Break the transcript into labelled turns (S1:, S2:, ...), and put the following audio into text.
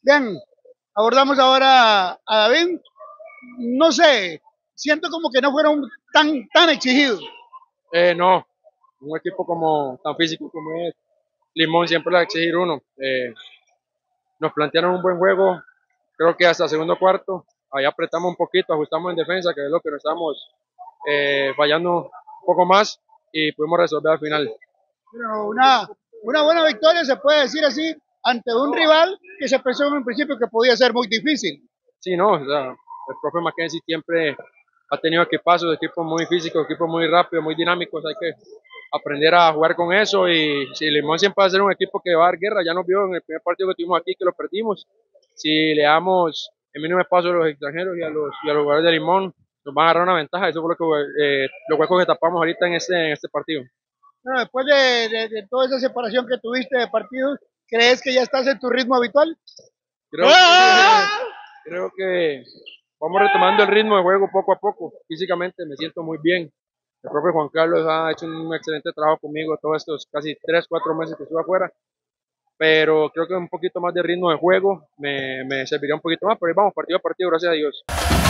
S1: Bien, abordamos ahora a David. No sé, siento como que no fueron tan exigidos.
S2: No, un equipo como tan físico como es Limón siempre le va a exigir uno. Nos plantearon un buen juego, creo que hasta segundo cuarto, ahí apretamos un poquito, ajustamos en defensa, que es lo que nos estamos fallando un poco más y pudimos resolver al final.
S1: Pero una buena victoria, se puede decir así, ante un rival que se pensó en un principio que podía ser muy difícil.
S2: Sí, no, o sea, el profe Mackenzie siempre ha tenido equipazos, equipos muy físicos, equipos muy rápidos, muy dinámicos, hay que aprender a jugar con eso y si Limón siempre va a ser un equipo que va a dar guerra, ya nos vio en el primer partido que tuvimos aquí que lo perdimos, si le damos el mínimo espacio a los extranjeros y a los jugadores de Limón, nos van a agarrar una ventaja, eso fue lo que, los huecos que tapamos ahorita en este partido.
S1: Bueno, después de toda esa separación que tuviste de partidos, ¿crees que ya estás en tu ritmo habitual?
S2: Creo que, creo que vamos retomando el ritmo de juego poco a poco, físicamente me siento muy bien, el profe Juan Carlos ha hecho un excelente trabajo conmigo todos estos casi 3 4 meses que estuve afuera, pero creo que un poquito más de ritmo de juego me serviría un poquito más, pero ahí vamos partido a partido, gracias a Dios.